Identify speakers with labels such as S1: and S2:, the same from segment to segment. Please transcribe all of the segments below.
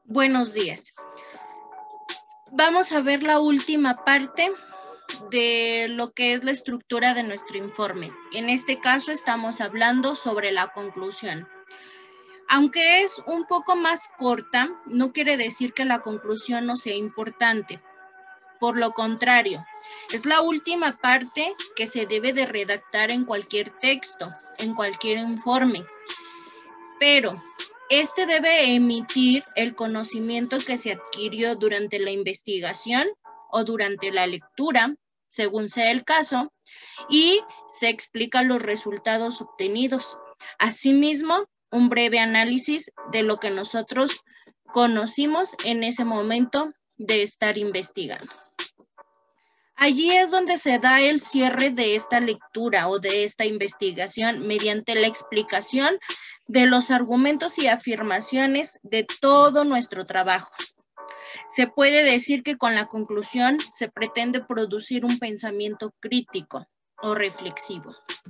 S1: Buenos días. Vamos a ver la última parte de lo que es la estructura de nuestro informe. En este caso estamos hablando sobre la conclusión. Aunque es un poco más corta, no quiere decir que la conclusión no sea importante. Por lo contrario, es la última parte que se debe de redactar en cualquier texto, en cualquier informe. Pero este debe emitir el conocimiento que se adquirió durante la investigación o durante la lectura, según sea el caso, y se explican los resultados obtenidos. Asimismo, un breve análisis de lo que nosotros conocimos en ese momento de estar investigando. Allí es donde se da el cierre de esta lectura o de esta investigación mediante la explicación de los argumentos y afirmaciones de todo nuestro trabajo. Se puede decir que con la conclusión se pretende producir un pensamiento crítico o reflexivo.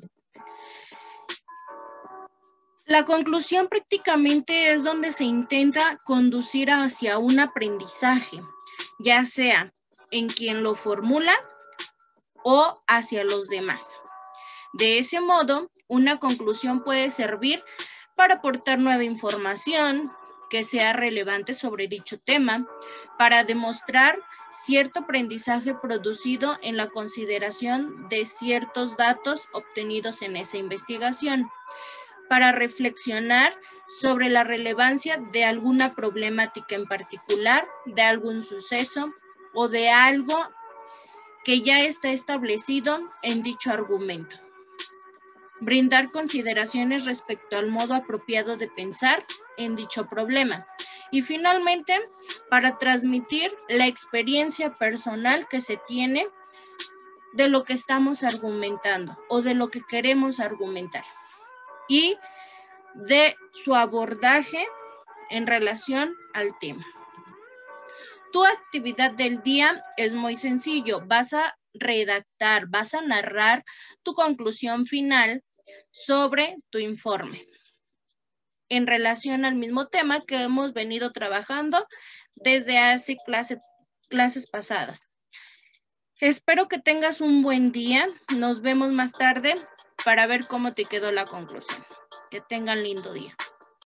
S1: La conclusión prácticamente es donde se intenta conducir hacia un aprendizaje, ya sea en quien lo formula o hacia los demás. De ese modo, una conclusión puede servir para aportar nueva información que sea relevante sobre dicho tema, para demostrar cierto aprendizaje producido en la consideración de ciertos datos obtenidos en esa investigación, para reflexionar sobre la relevancia de alguna problemática en particular, de algún suceso o de algo que ya está establecido en dicho argumento. Brindar consideraciones respecto al modo apropiado de pensar en dicho problema. Y finalmente, para transmitir la experiencia personal que se tiene de lo que estamos argumentando o de lo que queremos argumentar. Y de su abordaje en relación al tema. Tu actividad del día es muy sencillo. Vas a redactar, vas a narrar tu conclusión final sobre tu informe en relación al mismo tema que hemos venido trabajando desde hace clases pasadas. Espero que tengas un buen día. Nos vemos más tarde para ver cómo te quedó la conclusión. Que tengan lindo día.